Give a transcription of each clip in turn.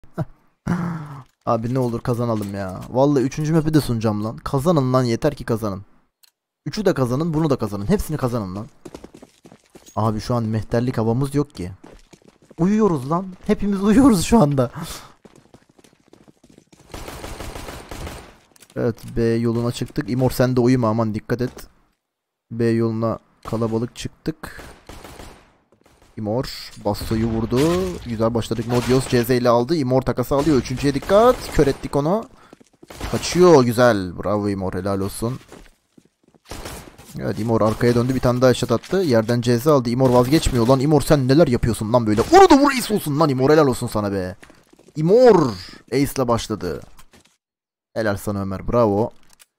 Abi ne olur kazanalım ya. Vallahi 3. map'i de sunacağım lan. Kazanın lan, yeter ki kazanın. Üçü de kazanın, bunu da kazanın. Hepsini kazanın lan. Abi şu an mehterlik havamız yok ki. Uyuyoruz lan. Hepimiz uyuyoruz şu anda. Evet, B yoluna çıktık. İmor sen de uyuma, aman dikkat et. B yoluna kalabalık çıktık. İmor Basso'yu vurdu. Güzel başladık. Nodios CZ ile aldı. İmor takası alıyor. Üçüncüye dikkat. Kör ettik onu. Kaçıyor. Güzel. Bravo İmor. Helal olsun. Evet, İmor arkaya döndü. Bir tane daha eşat attı. Yerden CZ aldı. İmor vazgeçmiyor lan. İmor sen neler yapıyorsun lan böyle. Vur da vur, ace olsun lan İmor. Helal olsun sana be. İmor ace ile başladı. Helal sana Ömer. Bravo.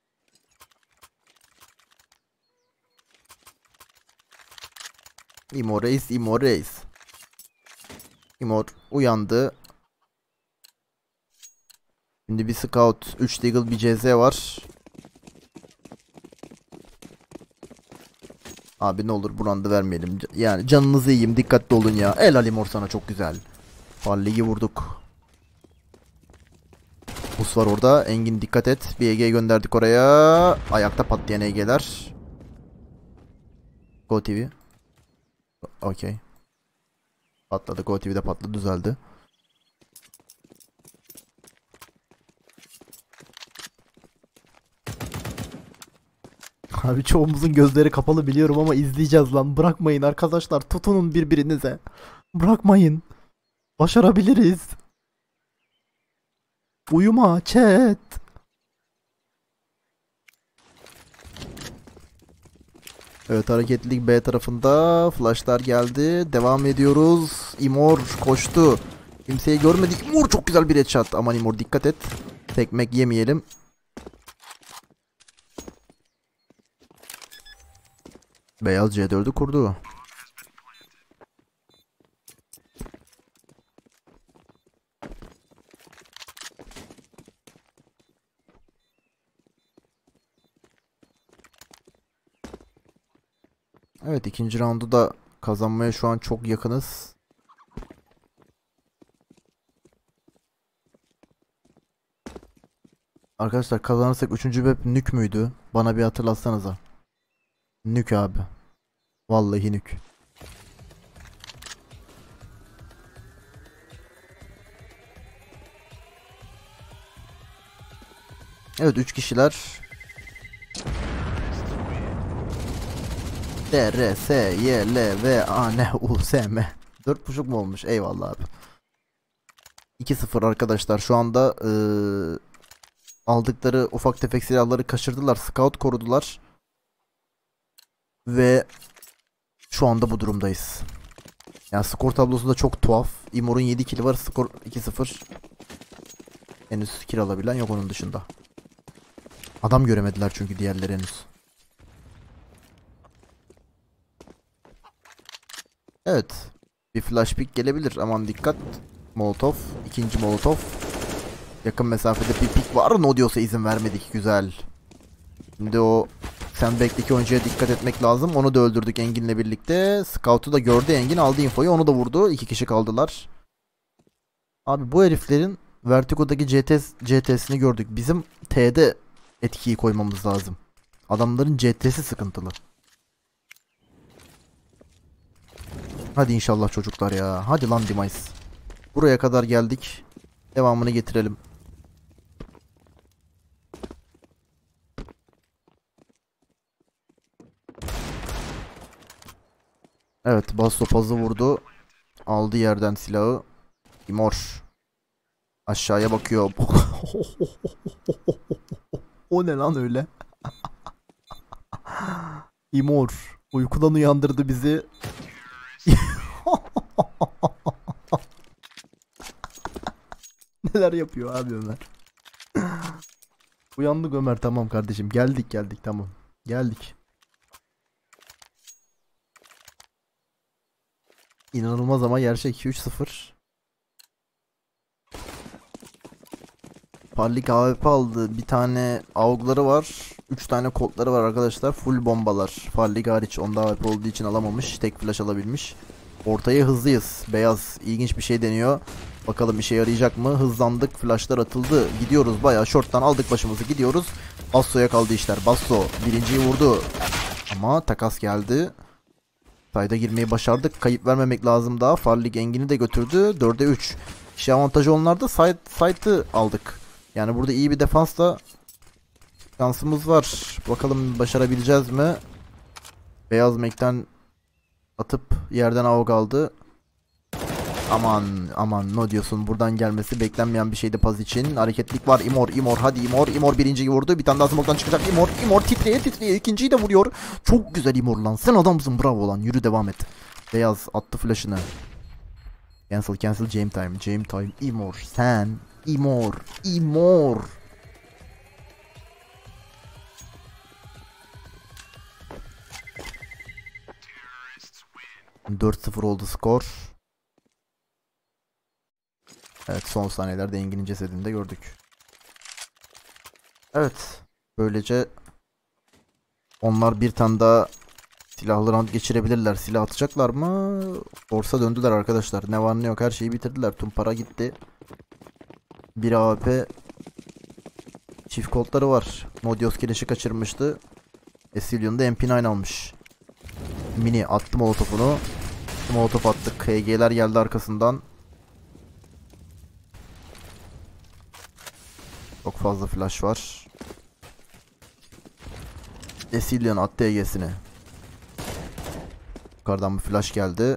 İmor ace. İmor ace. İmor uyandı. Şimdi bir scout, 3 deagle, bir CZ var. Abi ne olur burandı vermeyelim. Yani canınızı yiyeyim, dikkatli olun ya. El Alimor sana çok güzel. Farlig'i vurduk. Bus var orada. Engin dikkat et. Bir EG gönderdik oraya. Ayakta patlayan EG'ler. Go TV. Okey. Patladı. Go TV'de patladı. Düzeldi. Abi çoğumuzun gözleri kapalı biliyorum ama izleyeceğiz lan. Bırakmayın arkadaşlar. Tutunun birbirinize. Bırakmayın. Başarabiliriz. Uyuma chat. Evet, hareketlilik B tarafında. Flashlar geldi. Devam ediyoruz. Imor koştu. Kimseyi görmedik. Imor çok güzel bir headshot. Aman Imor dikkat et. Tekmek yemeyelim. Beyaz C4'ü kurdu. Evet, ikinci roundu da kazanmaya şu an çok yakınız. Arkadaşlar kazanırsak 3. map nük müydü? Bana bir hatırlatsanıza. Nük abi. Vallahi nük. Evet, 3 kişiler. D, R, S, Y, L, V, A, N, U, S, M. 4.5 mu olmuş? Eyvallah abi. 2-0 arkadaşlar. Şu anda aldıkları ufak tefek silahları kaçırdılar. Scout korudular. Ve şu anda bu durumdayız. Yani skor tablosu da çok tuhaf. Imor'un 7 kill var. Skor 2-0. Henüz kill alabilen yok onun dışında. Adam göremediler çünkü diğerleri henüz. Evet. Bir flash pick gelebilir. Aman dikkat. Molotov. İkinci Molotov. Yakın mesafede bir pick var. Nodios'a izin vermedik. Güzel. Şimdi o sandbag'deki oyuncuya dikkat etmek lazım. Onu da öldürdük Engin'le birlikte. Scout'u da gördü Engin. Aldı infoyu. Onu da vurdu. 2 kişi kaldılar. Abi bu heriflerin Vertigo'daki CT'sini gördük. Bizim T'de etkiyi koymamız lazım. Adamların CT'si sıkıntılı. Hadi inşallah çocuklar ya. Hadi lan Demise. Buraya kadar geldik. Devamını getirelim. Evet, Basso pazı vurdu. Aldı yerden silahı. Imor aşağıya bakıyor. O ne lan öyle? Imor uykudan uyandırdı bizi. Neler yapıyor abi Ömer? Uyandık Ömer, tamam kardeşim. Geldik tamam. Geldik. İnanılmaz ama gerçek 2-3-0. Parlik AWP aldı. Bir tane AUG'ları var. 3 tane kodları var arkadaşlar. Full bombalar. Parlik hariç. Onda AWP olduğu için alamamış. Tek flash alabilmiş. Ortaya hızlıyız. Beyaz ilginç bir şey deniyor. Bakalım işe yarayacak mı? Hızlandık. Flashlar atıldı. Gidiyoruz. Bayağı short'tan aldık başımızı. Gidiyoruz. Basso'ya kaldı işler. Basso birinciyi vurdu. Ama takas geldi. Sayda girmeyi başardık. Kayıp vermemek lazım daha. Farlig Engin'i de götürdü. 4'e 3. İşe avantajı onlarda. Side'ı aldık. Yani burada iyi bir defansla şansımız var. Bakalım başarabileceğiz mi? Beyaz Mek'ten atıp yerden avuk aldı. Aman aman, ne diyorsun, buradan gelmesi beklenmeyen bir şeydi Paz için. Hareketlik var. İmor hadi İmor birinciyi vurdu. Bir tane daha smoke'tan çıkacak İmor titreye ikinciyi de vuruyor. Çok güzel İmor lan, sen adamsın, bravo lan, yürü devam et. Beyaz attı flash'ını. Cancel game time İmor sen İmor 4-0 oldu skor. Evet, son saniyelerde Engin'in cesedini de gördük. Evet. Böylece onlar bir tane daha silahlı round geçirebilirler. Silah atacaklar mı? Force'a döndüler arkadaşlar. Ne var ne yok her şeyi bitirdiler. Tüm para gitti. Bir AWP çift koltları var. Modios keleşi kaçırmıştı. Esilion da MP9 almış. Mini attı molotofunu. Molotof attık. KG'ler geldi arkasından. Çok fazla flash var. Esilion attı EG'sini. Yukarıdan bir flash geldi.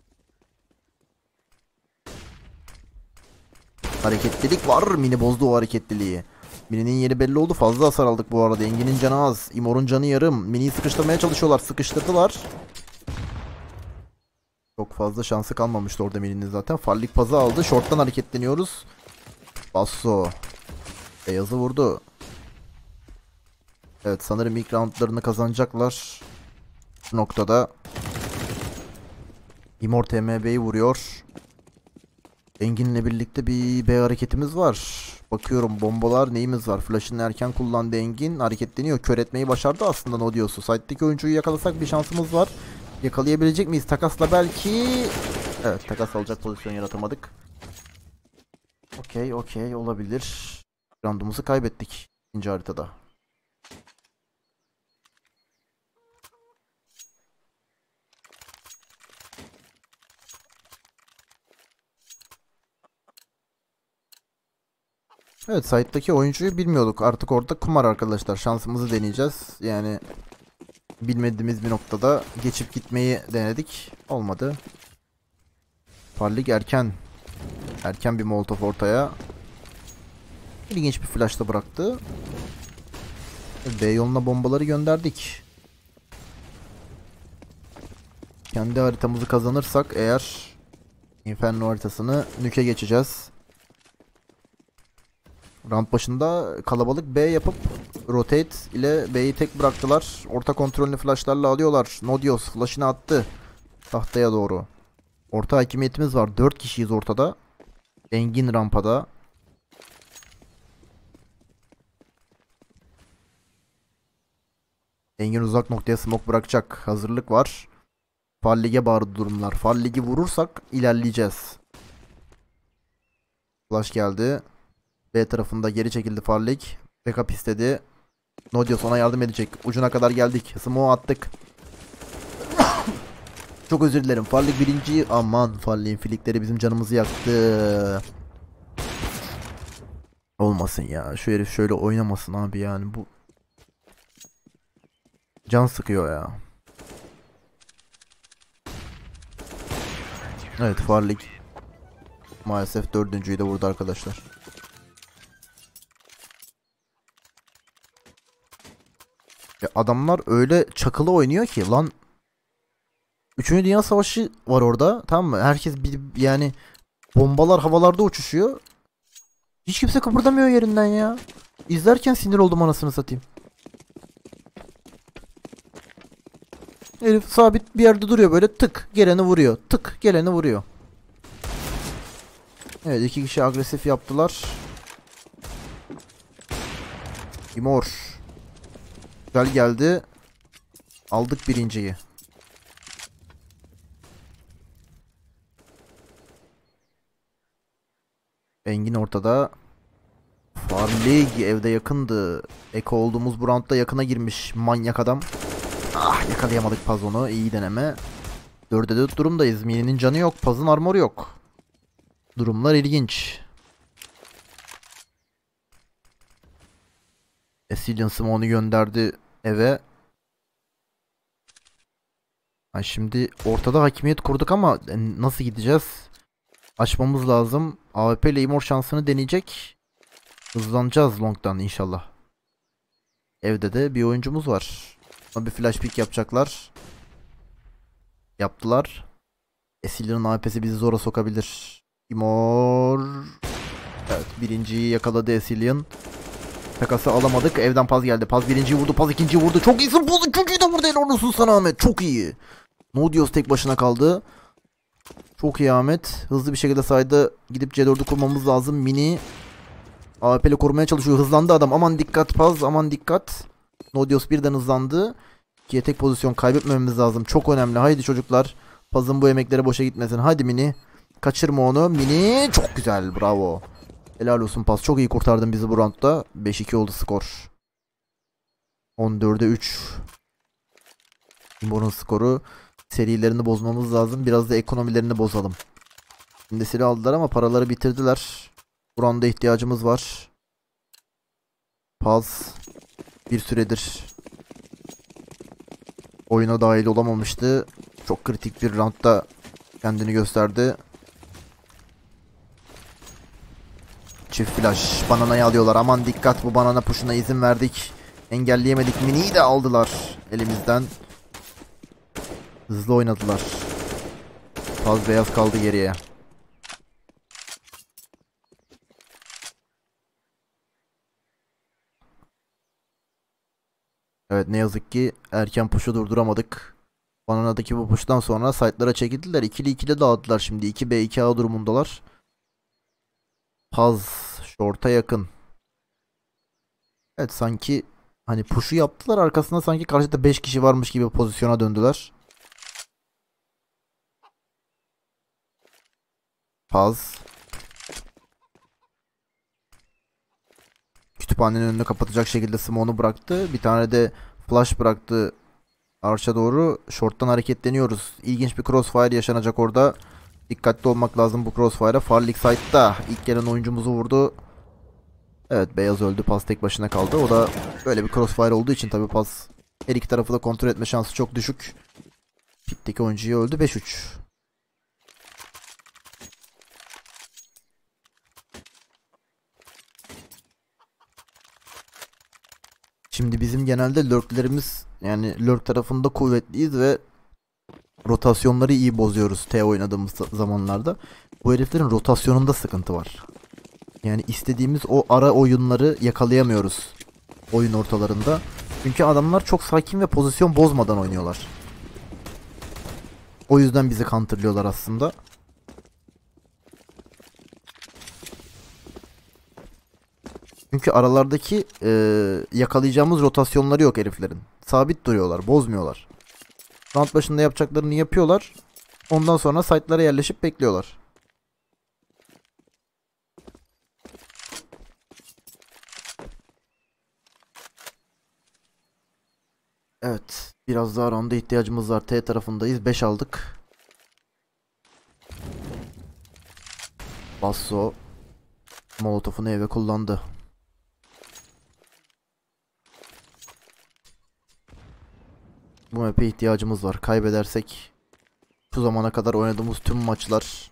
Hareketlilik var. Mini bozdu o hareketliliği. Mini'nin yeri belli oldu. Fazla hasar aldık bu arada. Engin'in canı az. İmor'un canı yarım. Mini'yi sıkıştırmaya çalışıyorlar. Sıkıştırdılar. Çok fazla şansı kalmamıştı orada Mini'nin zaten. Fallik pazı aldı. Short'tan hareketleniyoruz. Basso. Beyazı vurdu. Evet, sanırım ilk roundlarını kazanacaklar. Bu noktada İmor TMB'yi vuruyor. Engin'le birlikte bir B hareketimiz var. Bakıyorum bombalar neyimiz var. Flash'ını erken kullandı Engin. Hareketleniyor. Kör etmeyi başardı aslında Nodios'u. Side'deki oyuncuyu yakalasak bir şansımız var. Yakalayabilecek miyiz? Takasla belki. Evet, takas alacak pozisyon yaratamadık. Okey olabilir. Roundumuzu kaybettik ikinci haritada. Evet, site'daki oyuncuyu bilmiyorduk. Artık orada kumar arkadaşlar. Şansımızı deneyeceğiz. Yani bilmediğimiz bir noktada geçip gitmeyi denedik. Olmadı. Parlik erken bir molotof ortaya. İlginç bir flash da bıraktı. B yoluna bombaları gönderdik. Kendi haritamızı kazanırsak eğer Inferno haritasını nüke geçeceğiz. Round başında kalabalık B yapıp rotate ile B'yi tek bıraktılar. Orta kontrolünü flashlarla alıyorlar. Nodios flash'ını attı tahtaya doğru. Orta hakimiyetimiz var. 4 kişiyiz ortada. Engin rampada. Engin uzak noktaya smoke bırakacak. Hazırlık var. Fallig'e bağırdı durumlar. Fallig'i vurursak ilerleyeceğiz. Flash geldi. B tarafında geri çekildi Fallig. Backup istedi. Nodios ona yardım edecek. Ucuna kadar geldik. Smoke attık. Çok özür dilerim. Fallig birinci. Aman, Fallig'in filikleri bizim canımızı yaktı. Olmasın ya. Şu herif şöyle oynamasın abi, yani bu can sıkıyor ya. Evet, Fallig maalesef dördüncüyü de vurdu arkadaşlar. Ya adamlar öyle çakılı oynuyor ki lan. 3. Dünya Savaşı var orada, tamam mı? Herkes yani bombalar havalarda uçuşuyor. Hiç kimse kıpırdamıyor yerinden ya. İzlerken sinir oldum anasını satayım. Herif sabit bir yerde duruyor, böyle tık geleni vuruyor. Tık geleni vuruyor. Evet, 2 kişi agresif yaptılar. Imor. Güzel geldi. Aldık birinciyi. Engin ortada. Farlig evde yakındı. Eko olduğumuz bu roundda yakına girmiş manyak adam. Ah, yakalayamadık Pazon'u. İyi deneme. 4'e 4 durumdayız. Mini'nin canı yok. Paz'ın armoru yok. Durumlar ilginç. Esilian Smoke'u gönderdi eve. Ha, şimdi ortada hakimiyet kurduk ama nasıl gideceğiz? Açmamız lazım. AWP ile Immor şansını deneyecek. Hızlanacağız long'dan inşallah. Evde de bir oyuncumuz var. Ama bir flash pick yapacaklar. Yaptılar. Esilian'ın AWP'si bizi zora sokabilir. Immor. Evet, birinciyi yakaladı Esilian. Takası alamadık. Evden Paz geldi. Paz birinciyi vurdu. Paz ikinciyi vurdu. Çok iyisin Paz. Üçüncüyü de vurdu. El olsun sana Ahmet. Çok iyi. Nodios tek başına kaldı. Çok iyi Ahmet. Hızlı bir şekilde sayda gidip C4'ü kurmamız lazım. Mini AWP'li korumaya çalışıyor. Hızlandı adam. Aman dikkat Paz. Aman dikkat. Nodios birden hızlandı. İkiye tek pozisyon kaybetmememiz lazım. Çok önemli. Haydi çocuklar. Paz'ın bu emekleri boşa gitmesin. Haydi Mini. Kaçırma onu. Mini. Çok güzel. Bravo. Helal olsun Paz. Çok iyi kurtardın bizi bu roundda. 5-2 oldu skor. 14'e 3. Immor'un skoru. Serilerini bozmamız lazım. Biraz da ekonomilerini bozalım. Şimdi silah aldılar ama paraları bitirdiler. Buranda ihtiyacımız var. Paz bir süredir oyuna dahil olamamıştı. Çok kritik bir roundda kendini gösterdi. Çift flash. Bananayı alıyorlar. Aman dikkat, bu banana push'una izin verdik. Engelleyemedik. Mini'yi de aldılar elimizden. Hızlı oynadılar. Paz beyaz kaldı geriye. Evet, ne yazık ki erken push'u durduramadık. Banana'daki bu push'tan sonra site'lara çekildiler. İkili ikili dağıttılar şimdi. 2B 2A durumundalar. Paz short'a yakın. Evet, sanki hani push'u yaptılar, arkasında sanki karşıda 5 kişi varmış gibi pozisyona döndüler. Paz kütüphanenin önünü kapatacak şekilde smoke'unu bıraktı. Bir tane de flash bıraktı arşa doğru. Short'tan hareketleniyoruz. İlginç bir crossfire yaşanacak orada. Dikkatli olmak lazım bu crossfire'a. Farlig side'da ilk gelen oyuncumuzu vurdu. Evet, beyaz öldü. Paz tek başına kaldı. O da böyle bir crossfire olduğu için tabii Paz her iki tarafı da kontrol etme şansı çok düşük. Pitteki oyuncuyu öldü. 5-3. Şimdi bizim genelde lurklerimiz, yani lurk tarafında kuvvetliyiz ve rotasyonları iyi bozuyoruz T oynadığımız zamanlarda. Bu heriflerin rotasyonunda sıkıntı var. Yani istediğimiz o ara oyunları yakalayamıyoruz oyun ortalarında. Çünkü adamlar çok sakin ve pozisyon bozmadan oynuyorlar. O yüzden bizi counterlıyorlar aslında. Çünkü aralardaki yakalayacağımız rotasyonları yok heriflerin. Sabit duruyorlar, bozmuyorlar. Round başında yapacaklarını yapıyorlar. Ondan sonra site'lara yerleşip bekliyorlar. Evet. Biraz daha round'a ihtiyacımız var. T tarafındayız. 5 aldık. Basso Molotov'unu eve kullandı. Bu map'e ihtiyacımız var. Kaybedersek şu zamana kadar oynadığımız tüm maçlar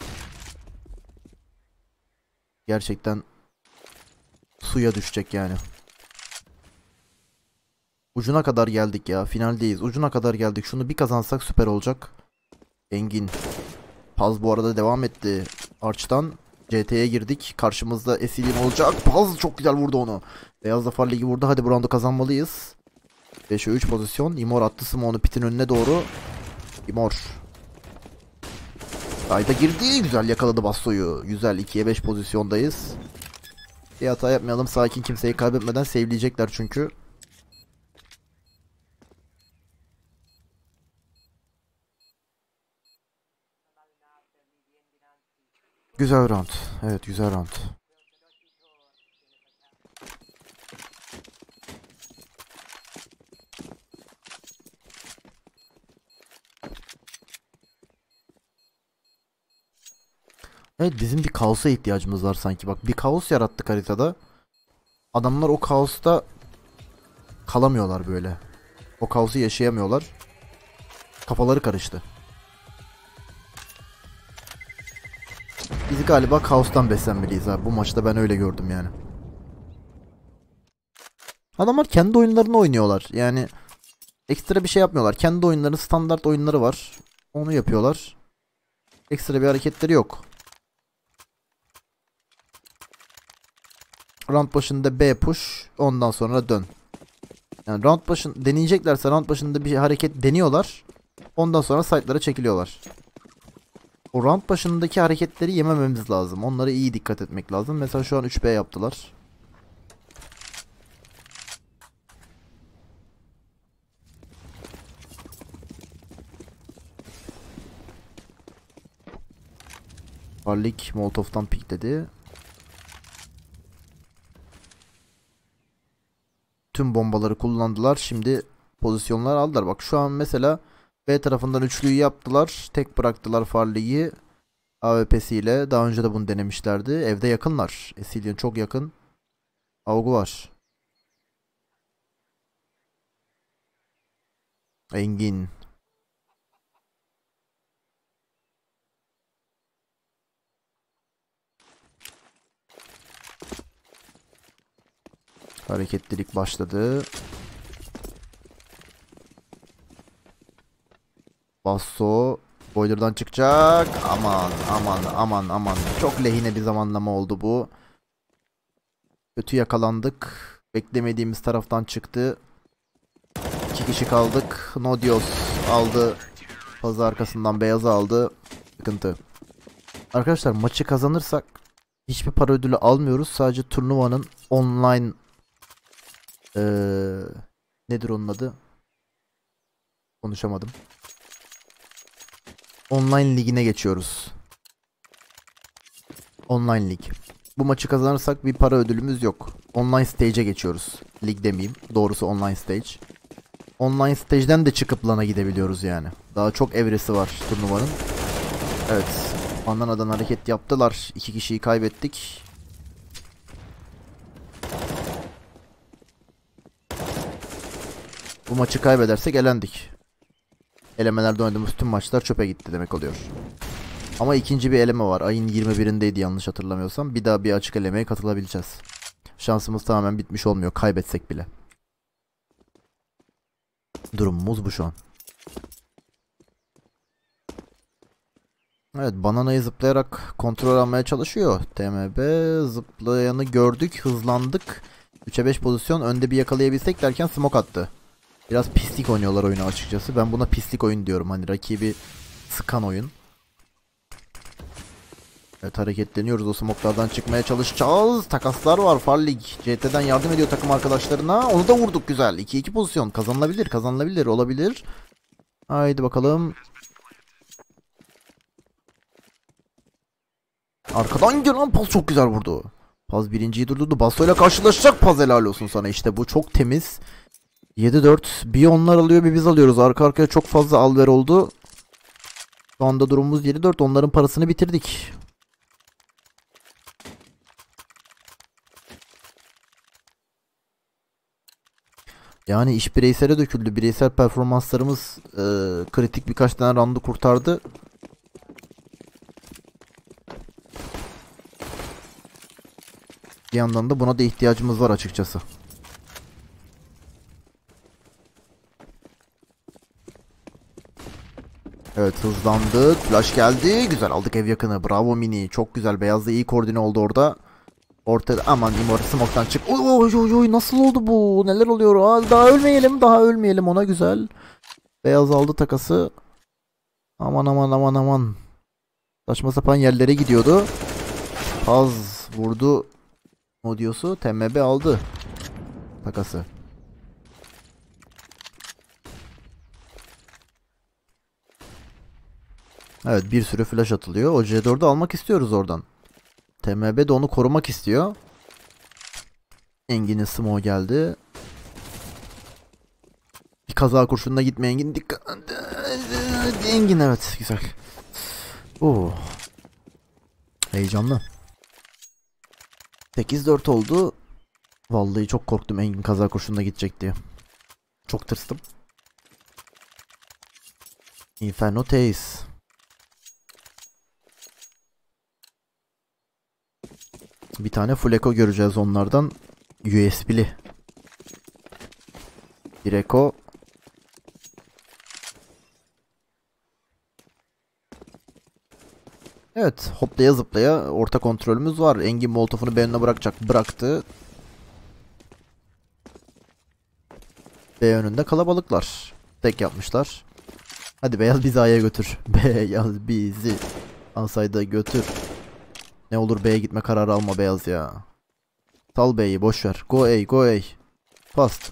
gerçekten suya düşecek yani. Ucuna kadar geldik ya. Finaldeyiz. Ucuna kadar geldik. Şunu bir kazansak süper olacak. Engin. Paz bu arada devam etti. Arch'tan CT'ye girdik. Karşımızda Esilin olacak. Paz çok güzel vurdu onu. Beyaz Zafer Ligi vurdu. Hadi bu roundu kazanmalıyız. 5'e 3 pozisyon. Immor attı smoke'unu pitin önüne doğru. Immor. Ayda girdi. Güzel yakaladı Basso'yu. Güzel, 2'ye 5 pozisyondayız. Bir hata yapmayalım. Sakin, kimseyi kaybetmeden save'leyecekler çünkü. Güzel round. Evet, güzel round. Evet, bizim bir kaosa ihtiyacımız var sanki. Bak, bir kaos yarattık haritada. Adamlar o kaosta kalamıyorlar böyle. O kaosu yaşayamıyorlar. Kafaları karıştı. Biz galiba kaostan beslenmeliyiz abi. Bu maçta ben öyle gördüm yani. Adamlar kendi oyunlarını oynuyorlar. Yani ekstra bir şey yapmıyorlar. Kendi oyunlarının standart oyunları var. Onu yapıyorlar. Ekstra bir hareketleri yok. Round başında B push, ondan sonra dön. Yani round başın deneyeceklerse round başında bir hareket deniyorlar. Ondan sonra site'lara çekiliyorlar. O round başındaki hareketleri yemememiz lazım. Onlara iyi dikkat etmek lazım. Mesela şu an 3B yaptılar. Varlik Molotov'tan pikledi. Tüm bombaları kullandılar. Şimdi pozisyonlar aldılar. Bak şu an mesela B tarafından üçlüyü yaptılar. Tek bıraktılar Farley'i. AWP'siyle. Daha önce de bunu denemişlerdi. Evde yakınlar. Esilian çok yakın. Avgu var. Engin. Hareketlilik başladı. Basso boiler'dan çıkacak. Aman aman aman aman. Çok lehine bir zamanlama oldu bu. Kötü yakalandık. Beklemediğimiz taraftan çıktı. 2 kişi kaldık. Nodios aldı. Fazla arkasından beyaz aldı. Sıkıntı. Arkadaşlar maçı kazanırsak hiçbir para ödülü almıyoruz. Sadece turnuvanın online nedir onun adı? Konuşamadım. Online ligine geçiyoruz. Online lig. Bu maçı kazanırsak bir para ödülümüz yok. Online stage'e geçiyoruz. Lig demeyeyim. Doğrusu online stage. Online stage'den de çıkıp LAN'a gidebiliyoruz yani. Daha çok evresi var turnuvanın. Evet. Bandana'dan hareket yaptılar. 2 kişiyi kaybettik. Bu maçı kaybedersek elendik. Elemelerde oynadığımız tüm maçlar çöpe gitti demek oluyor. Ama ikinci bir eleme var. Ayın 21'indeydi yanlış hatırlamıyorsam. Bir daha bir açık elemeye katılabileceğiz. Şansımız tamamen bitmiş olmuyor. Kaybetsek bile. Durumumuz bu şu an. Evet, bananayı zıplayarak kontrol almaya çalışıyor. TMB zıplayanı gördük. Hızlandık. 3'e 5 pozisyon. Önde bir yakalayabilsek derken smoke attı. Biraz pislik oynuyorlar oyunu açıkçası. Ben buna pislik oyun diyorum. Hani rakibi sıkan oyun. Evet, hareketleniyoruz. O smoke'lardan çıkmaya çalışacağız. Takaslar var. Farlig CT'den yardım ediyor takım arkadaşlarına. Onu da vurduk, güzel. 2-2 pozisyon. Kazanılabilir. Kazanılabilir. Olabilir. Haydi bakalım. Arkadan gelen Paz çok güzel vurdu. Paz birinciyi durdurdu. Basso ile karşılaşacak. Paz helal olsun sana. İşte bu çok temiz. 7-4. Bir onlar alıyor bir biz alıyoruz. Arka arkaya çok fazla alver oldu. Şu anda durumumuz 7-4. Onların parasını bitirdik. Yani iş bireysele döküldü. Bireysel performanslarımız kritik birkaç tane roundu kurtardı. Bir yandan da buna da ihtiyacımız var açıkçası. Evet, hızlandık. Flash geldi. Güzel aldık ev yakını. Bravo Mini. Çok güzel. Beyazda iyi koordine oldu orada. Ortada aman Immortal smoke'tan çık. Oy oy oy, nasıl oldu bu? Neler oluyor? Aa, daha ölmeyelim. Daha ölmeyelim, ona güzel. Beyaz aldı takası. Aman aman aman aman. Saçma sapan yerlere gidiyordu. Paz vurdu. Modios'u. TMB aldı takası. Evet, bir sürü flash atılıyor. O C4'ü almak istiyoruz oradan. TMB de onu korumak istiyor. Engin'in smoke geldi. Bir kaza kurşununa gitme Engin. Dikkat. Engin, evet, güzel. Oo. Heyecanlı. 8-4 oldu. Vallahi çok korktum Engin kaza kurşununa gidecek diye. Çok tırstım. Inferno Taze. Bir tane full echo göreceğiz onlardan. USB'li. Bir echo. Evet, hoplaya zıplaya orta kontrolümüz var. Engin molotofunu B önüne bırakacak. Bıraktı. B önünde kalabalıklar. Tek yapmışlar. Hadi beyaz bizi A'ya götür. Beyaz bizi Asayda götür. Ne olur B'ye gitme kararı alma beyaz ya. Sal B'yi, boşver. Go A, go A. Fast.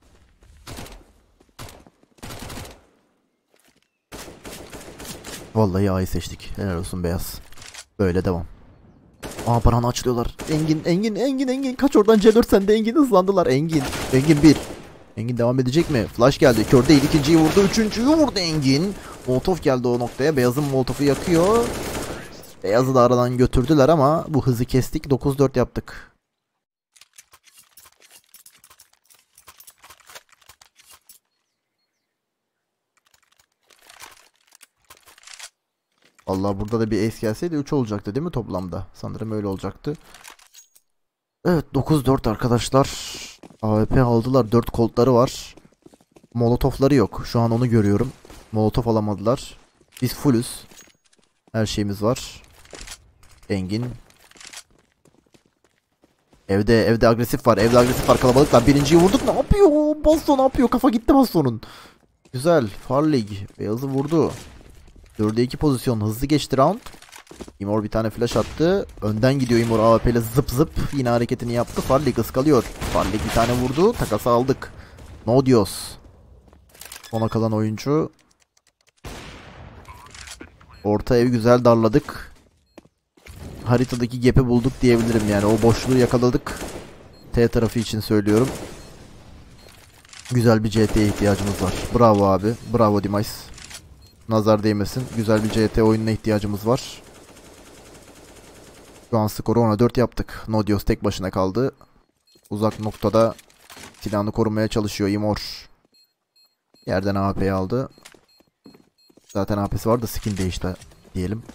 Vallahi A'yı seçtik. Helal olsun beyaz. Böyle devam. Aa, paranı açılıyorlar. Engin. Kaç oradan, C4 sende Engin, hızlandılar. Engin 1. Engin devam edecek mi? Flash geldi. Kör değil, ikinciyi vurdu. Üçüncüyü vurdu Engin. Molotov geldi o noktaya. Beyazın molotofu yakıyor. Beyazı da aradan götürdüler ama bu hızı kestik. 9-4 yaptık. Allah, burada da bir ace gelseydi 3 olacaktı değil mi toplamda? Sanırım öyle olacaktı. Evet, 9-4 arkadaşlar. AWP aldılar. 4 koltları var. Molotofları yok. Şu an onu görüyorum. Molotof alamadılar. Biz fullüz. Her şeyimiz var. Engin. Evde agresif var. Evde agresif var. Kalabalıklar. Birinciyi vurduk. Ne yapıyor? Baston ne yapıyor? Kafa gitti Baston'un. Güzel. Farlig. Beyazı vurdu. 4'e 2 pozisyon. Hızlı geçti round. Imor bir tane flash attı. Önden gidiyor Imor AWP ile zıp zıp. Yine hareketini yaptı. Farlig ıskalıyor. Farlig bir tane vurdu. Takası aldık. No dios. Sona kalan oyuncu. Orta ev güzel darladık. Haritadaki gap'i bulduk diyebilirim yani. O boşluğu yakaladık. T tarafı için söylüyorum. Güzel bir CT'ye ihtiyacımız var. Bravo abi. Bravo Demise. Nazar değmesin. Güzel bir CT oyununa ihtiyacımız var. Şu an skoru 10'a 4 yaptık. Nodios tek başına kaldı. Uzak noktada silahını korumaya çalışıyor Imor. Yerden AWP'yi aldı. Zaten AWP'si var da skin değişti diyelim.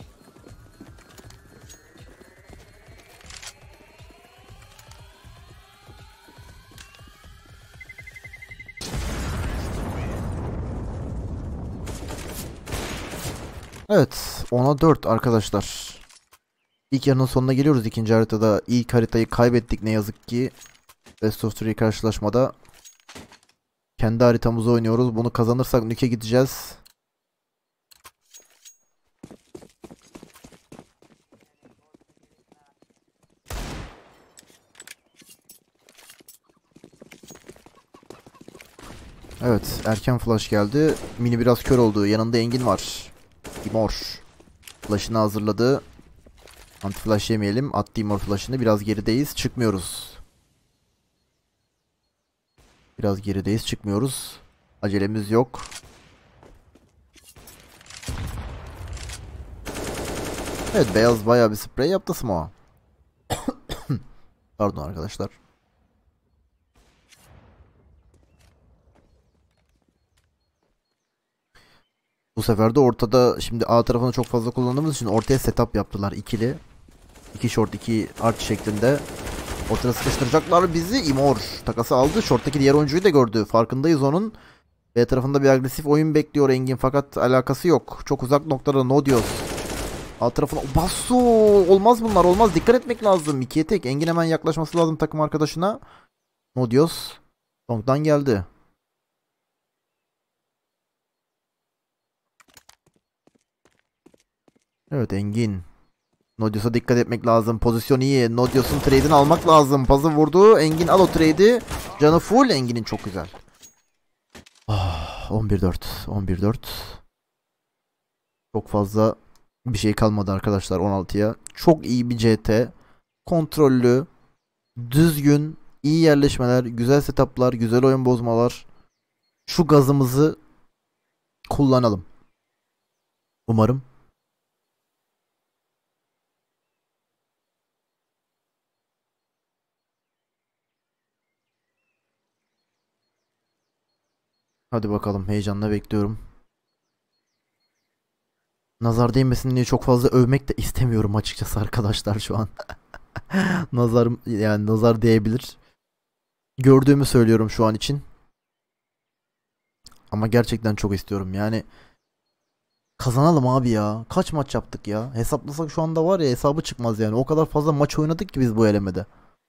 Evet, 10'a 4 arkadaşlar. İlk yarının sonuna geliyoruz ikinci haritada. İlk haritayı kaybettik ne yazık ki. Best of 3 karşılaşmada. Kendi haritamızı oynuyoruz. Bunu kazanırsak Nuke'e gideceğiz. Evet, erken flash geldi. Mini biraz kör oldu. Yanında Engin var. Imor. Flash'ını hazırladı. Anti flash yemeyelim. Attı Imor flash'ını. Biraz gerideyiz. Çıkmıyoruz. Biraz gerideyiz. Çıkmıyoruz. Acelemiz yok. Evet, beyaz bayağı bir sprey yaptı Smoa. Pardon arkadaşlar. Bu sefer de ortada, şimdi A tarafını çok fazla kullandığımız için ortaya setup yaptılar ikili. 2 short 2 arch şeklinde. Ortaya sıkıştıracaklar bizi. Imor takası aldı. Short'taki diğer oyuncuyu da gördü. Farkındayız onun. B tarafında bir agresif oyun bekliyor Engin fakat alakası yok. Çok uzak noktada no diyor. A tarafına basso, olmaz bunlar, olmaz, dikkat etmek lazım. 2'ye tek. Engin hemen yaklaşması lazım takım arkadaşına. No diyoruz. Long'dan geldi. Evet Engin. Nodios'a dikkat etmek lazım. Pozisyon iyi. Nodios'un trade'ini almak lazım. Pazı vurdu. Engin al o trade'i. Canı full. Engin'in çok güzel. Ah, 11-4. 11-4. Çok fazla bir şey kalmadı arkadaşlar 16'ya. Çok iyi bir CT. Kontrollü, düzgün, iyi yerleşmeler, güzel setuplar, güzel oyun bozmalar. Şu gazımızı kullanalım. Umarım. Hadi bakalım, heyecanla bekliyorum. Nazar değmesin diye çok fazla övmek de istemiyorum açıkçası arkadaşlar şu an. Nazar, yani nazar değebilir. Gördüğümü söylüyorum şu an için. Ama gerçekten çok istiyorum. Yani kazanalım abi ya. Kaç maç yaptık ya? Hesaplasak şu anda var ya, hesabı çıkmaz yani. O kadar fazla maç oynadık ki biz bu elemede.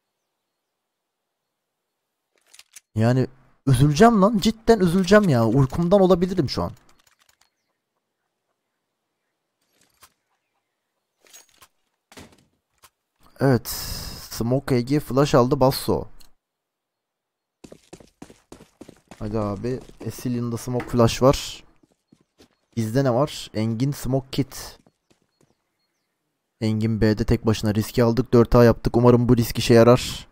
Yani üzüleceğim lan. Cidden üzüleceğim ya. Uykumdan olabilirim şu an. Evet. Smoke AG flash aldı Basso. Hadi abi. Esilian'da smoke flash var. Bizde ne var? Engin smoke kit. Engin B'de tek başına riski aldık. 4A yaptık. Umarım bu risk işe yarar.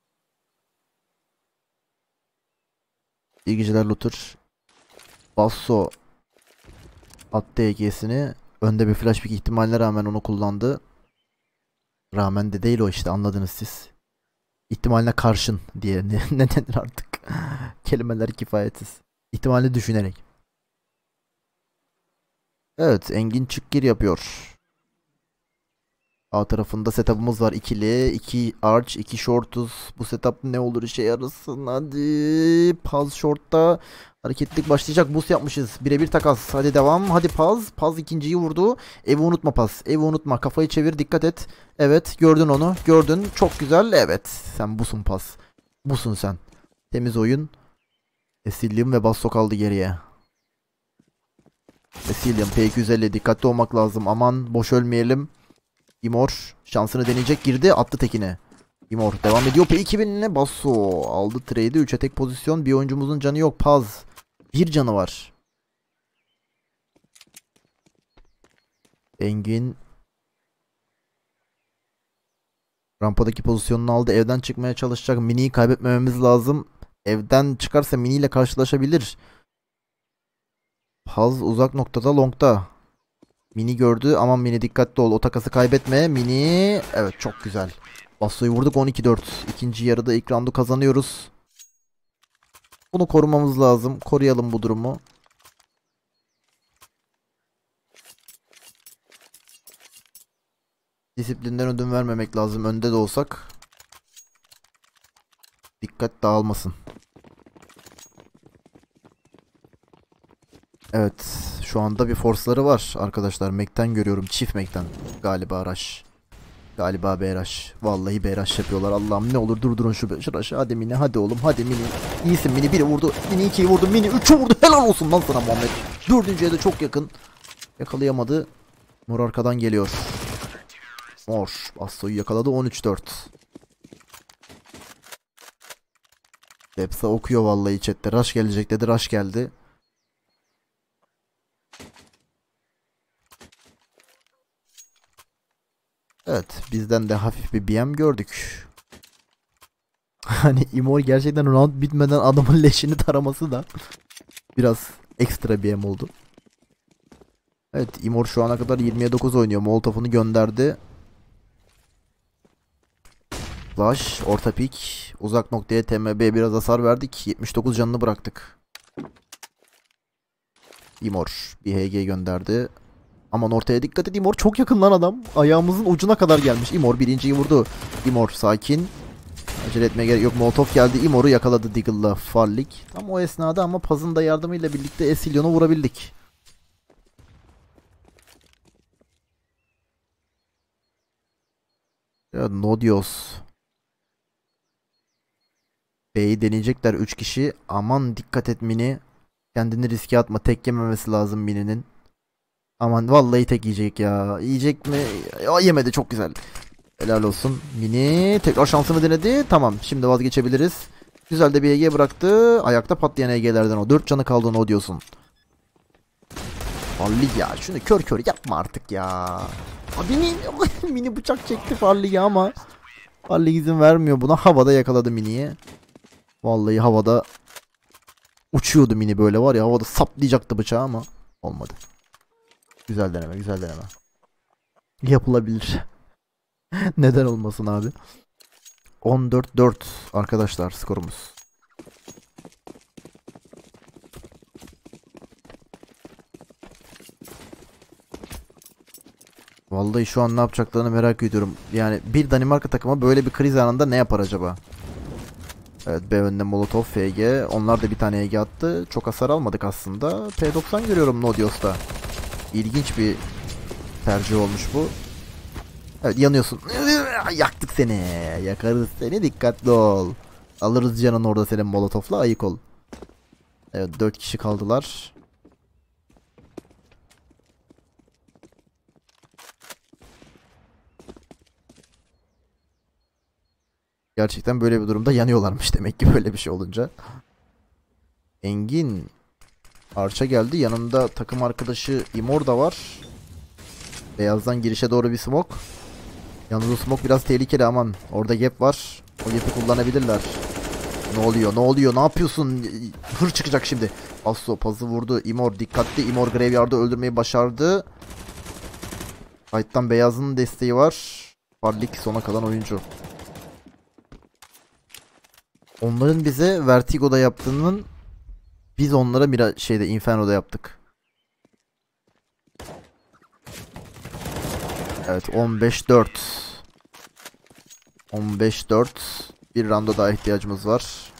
İyi geceler Luther. Basso attı EG'sini. Önde bir flashback ihtimaline rağmen onu kullandı. Rağmen de değil o, işte anladınız siz. İhtimaline karşın diye ne denir artık. Kelimeler kifayetsiz. İhtimali düşünerek. Evet, Engin çık gir yapıyor. A tarafında setup'ımız var. İkili, 2 arch, 2 shortuz. Bu setup ne olur işe yarasın. Hadi. Paz short'ta. Hareketlilik başlayacak. Boost yapmışız. Birebir takas. Hadi devam. Hadi Paz. Paz ikinciyi vurdu. Evi unutma Paz. Evi unutma. Kafayı çevir. Dikkat et. Evet. Gördün onu. Gördün. Çok güzel. Evet. Sen busun Paz. Busun sen. Temiz oyun. Esilium ve Basso kaldı geriye. Esilium P250. Dikkatli olmak lazım. Aman boş ölmeyelim. Imor şansını deneyecek, girdi, attı tekine. Imor devam ediyor. P2000'le Basso aldı trade'i. 3'e tek pozisyon. Bir oyuncumuzun canı yok. Paz. Bir canı var. Engin rampadaki pozisyonunu aldı. Evden çıkmaya çalışacak. Mini'yi kaybetmememiz lazım. Evden çıkarsa Mini ile karşılaşabilir. Paz uzak noktada, long'da. Mini gördü. Aman Mini dikkatli ol. O takası kaybetme. Mini. Evet, çok güzel. Basso'yu vurduk 12-4. İkinci yarıda ilk roundu kazanıyoruz. Bunu korumamız lazım. Koruyalım bu durumu. Disiplinden ödün vermemek lazım. Önde de olsak. Dikkat dağılmasın. Evet. Şu anda bir force'ları var arkadaşlar. Mac'ten görüyorum. Çift Mac'ten. Galiba Rush. Galiba BRH. Vallahi BRH yapıyorlar. Allah'ım ne olur durdurun şu Rush'ı. Hadi Mini, hadi oğlum, hadi Mini. İyisin Mini. Biri vurdu. Mini 2'yi vurdu. Mini 3'ü vurdu. Helal olsun lan sana Muhammed. Dördüncüye de çok yakın. Yakalayamadı. Mor arkadan geliyor. Mor. Basso'yu yakaladı. 13-4. Depsa okuyor vallahi chatte. Rush gelecek dedi. Rush geldi. Evet. Bizden de hafif bir BM gördük. Hani Imor gerçekten round bitmeden adamın leşini taraması da biraz ekstra BM oldu. Evet, Imor şu ana kadar 20'ye 9 oynuyor. Molotov'unu gönderdi. Flash, orta pik, uzak noktaya TMB'ye biraz hasar verdik. 79 canını bıraktık. Imor bir HG gönderdi. Aman ortaya dikkat et, Imor çok yakın lan adam. Ayağımızın ucuna kadar gelmiş. Imor birinciyi vurdu. Imor sakin. Acele etmeye gerek yok. Molotov geldi. Imor'u yakaladı Deagle'la Fallik. Tam o esnada ama Paz'ın da yardımıyla birlikte Esilion'u vurabildik. Ya Nodios. B'yi deneyecekler 3 kişi. Aman dikkat et Mini. Kendini riske atma. Tek yememesi lazım Mini'nin. Aman vallahi tek yiyecek ya. Yiyecek mi? Ya, yemedi, çok güzel. Helal olsun. Mini tekrar şansını denedi. Tamam, şimdi vazgeçebiliriz. Güzel de bir EG bıraktı. Ayakta patlayan EG'lerden o. 4 canı kaldığını o diyorsun. Farlig ya, şunu kör kör yapma artık ya. Abi mini bıçak çekti Farlig'e ama Farlig izin vermiyor buna. Havada yakaladı miniyi. Vallahi havada uçuyordu mini, böyle var ya, havada saplayacaktı bıçağı ama olmadı. Güzel deneme, güzel deneme. Yapılabilir. Neden olmasın abi. 14-4 arkadaşlar skorumuz. Vallahi şu an ne yapacaklarını merak ediyorum. Yani bir Danimarka takımı böyle bir kriz anında ne yapar acaba? Evet, B önünde Molotov, FG. Onlar da bir tane EG attı. Çok hasar almadık aslında. P90 görüyorum Nodios'ta. İlginç bir tercih olmuş bu. Evet, yanıyorsun. Yaktık seni. Yakarız seni, dikkatli ol. Alırız canın orada senin Molotov'la, ayık ol. Evet, 4 kişi kaldılar. Gerçekten böyle bir durumda yanıyorlarmış demek ki, böyle bir şey olunca. Engin Arç'a geldi. Yanında takım arkadaşı Imor da var. Beyazdan girişe doğru bir smoke. Yalnız o smoke biraz tehlikeli, aman. Orada gap var. O gap'i kullanabilirler. Ne oluyor? Ne oluyor? Ne yapıyorsun? Hır çıkacak şimdi. Asso pazı vurdu. Imor dikkatli. Imor Graveyard'ı öldürmeyi başardı. Fight'tan Beyaz'ın desteği var. Farlik sona kalan oyuncu. Onların bize Vertigo'da yaptığının biz onlara Inferno'da yaptık. Evet, 15-4. 15-4. Bir rounda daha ihtiyacımız var.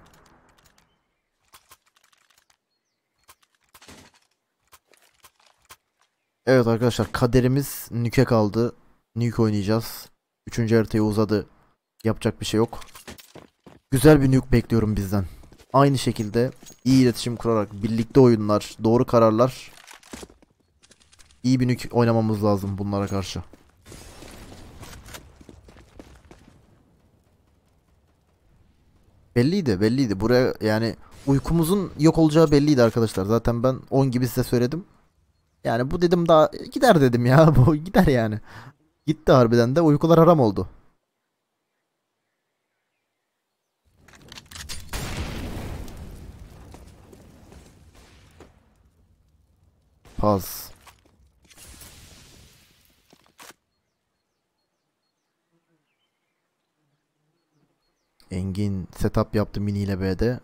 Evet arkadaşlar, kaderimiz Nuke'e kaldı. Nuke oynayacağız. 3. haritaya uzadı. Yapacak bir şey yok. Güzel bir Nuke bekliyorum bizden. Aynı şekilde iyi iletişim kurarak, birlikte oyunlar, doğru kararlar. İyi bir Nuke oynamamız lazım bunlara karşı. Belliydi, belliydi. Buraya yani uykumuzun yok olacağı belliydi arkadaşlar. Zaten ben 10 gibi size söyledim. Yani bu dedim, daha gider dedim ya. Bu gider yani. Gitti harbiden de, uykular haram oldu. Paz. Engin setup yaptı mini ile B'de.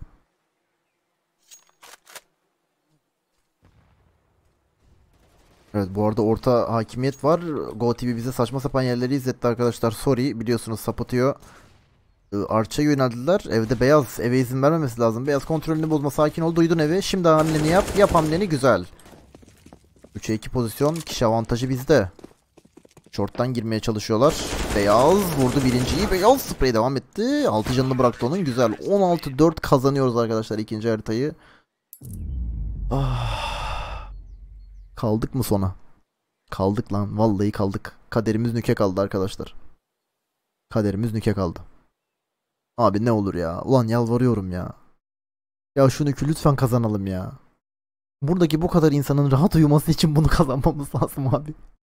Evet, bu arada orta hakimiyet var. GoTV bize saçma sapan yerleri izletti arkadaşlar. Sorry, biliyorsunuz sapıtıyor. Arç'a yöneldiler. Evde Beyaz, eve izin vermemesi lazım. Beyaz kontrolünü bozma, sakin ol, duydun evi. Şimdi hamleni yap. Yap hamleni, güzel. 3'e 2 pozisyon. Kişi avantajı bizde. Short'tan girmeye çalışıyorlar. Beyaz vurdu birinciyi. Beyaz sprey devam etti. 6 canını bıraktı onun. Güzel. 16-4 kazanıyoruz arkadaşlar ikinci haritayı. Ah. Kaldık mı sona? Kaldık lan. Vallahi kaldık. Kaderimiz Nuke'e kaldı arkadaşlar. Kaderimiz Nuke'e kaldı. Abi ne olur ya. Ulan yalvarıyorum ya. Ya şu Nuke'ü lütfen kazanalım ya. Buradaki bu kadar insanın rahat uyuması için bunu kazanmamız lazım abi.